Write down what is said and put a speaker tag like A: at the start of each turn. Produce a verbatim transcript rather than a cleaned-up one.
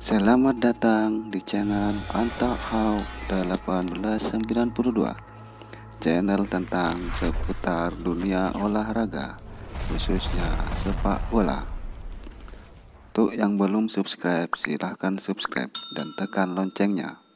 A: Selamat datang di channel Anta Hau seribu delapan ratus sembilan puluh dua, channel tentang seputar dunia olahraga, khususnya sepak bola. Untuk yang belum subscribe, silahkan subscribe dan tekan loncengnya.